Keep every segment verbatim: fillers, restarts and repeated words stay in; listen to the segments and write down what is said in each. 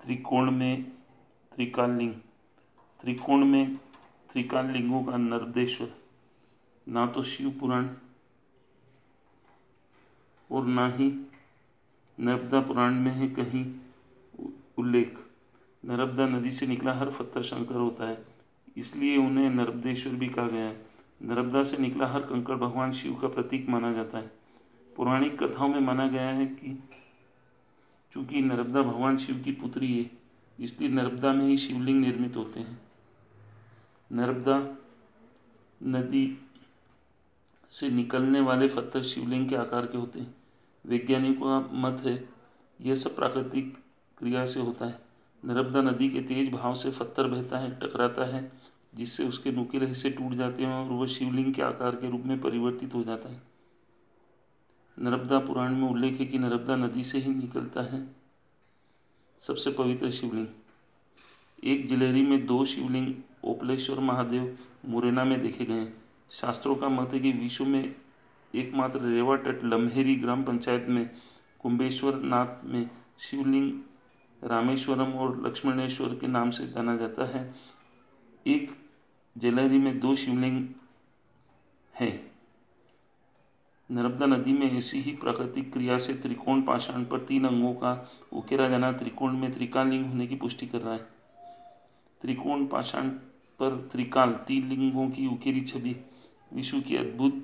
त्रिकोण में त्रिकाल लिंग। त्रिकोण में त्रिकाल लिंगों का नर्मदेश्वर ना तो शिव पुराण और ना ही नर्मदा पुराण में है कहीं उल्लेख। नर्मदा नदी से निकला हर पत्थर शंकर होता है, इसलिए उन्हें नर्मदेश्वर भी कहा गया है। नर्मदा से निकला हर कंकड़ भगवान शिव का प्रतीक माना जाता है। पौराणिक कथाओं में माना गया है कि चूंकि नर्मदा भगवान शिव की पुत्री है, इसलिए नर्मदा में ही शिवलिंग निर्मित होते हैं। नर्मदा नदी से निकलने वाले पत्थर शिवलिंग के आकार के होते हैं। वैज्ञानिकों का मत है यह सब प्राकृतिक क्रिया से होता है। नर्मदा नदी के तेज बहाव से पत्थर बहता है, टकराता है, जिससे उसके नुकीले हिस्से टूट जाते हैं और वह शिवलिंग के आकार के रूप में परिवर्तित हो जाता है। नर्मदा पुराण में उल्लेख है कि नर्मदा नदी से ही निकलता है सबसे पवित्र शिवलिंग। एक जिलेहरी में दो शिवलिंग ओपलेश्वर महादेव मुरैना में देखे गए हैं। शास्त्रों का मत है कि विश्व में एकमात्र रेवा तट लम्हेरी ग्राम पंचायत में कुंभेश्वर नाथ में शिवलिंग रामेश्वरम और लक्ष्मणेश्वर के नाम से जाना जाता है। एक जिलेहरी में दो शिवलिंग हैं। नर्मदा नदी में ऐसी ही प्राकृतिक क्रिया से त्रिकोण पाषाण पर तीन अंगों का उकेरा जाना त्रिकोण में त्रिकाल लिंग होने की पुष्टि कर रहा है। त्रिकोण पाषाण पर त्रिकाल तीन लिंगों की उकेरी छवि विश्व की अद्भुत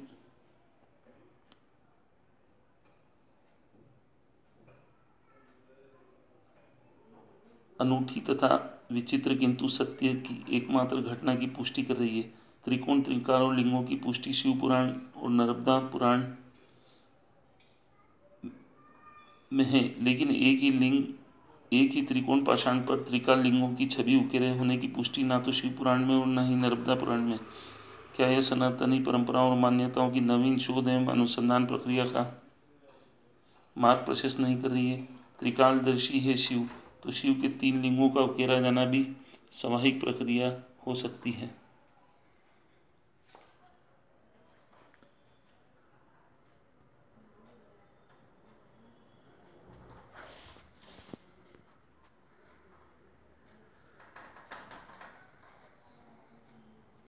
अनूठी तथा विचित्र किंतु सत्य की एकमात्र घटना की पुष्टि कर रही है। त्रिकोण त्रिकाल और लिंगों की पुष्टि शिव पुराण और नर्मदा पुराण में है, लेकिन एक ही लिंग एक ही त्रिकोण पाषाण पर त्रिकाल लिंगों की छवि उकेरे होने की पुष्टि ना तो शिव पुराण में और न ही नर्मदा पुराण में। क्या यह सनातनी परंपराओं और मान्यताओं की नवीन शोध एवं अनुसंधान प्रक्रिया का मार्ग प्रशस्त नहीं कर रही है? त्रिकालदर्शी है शिव, तो शिव के तीन लिंगों का उकेरा जाना भी स्वाभाविक प्रक्रिया हो सकती है।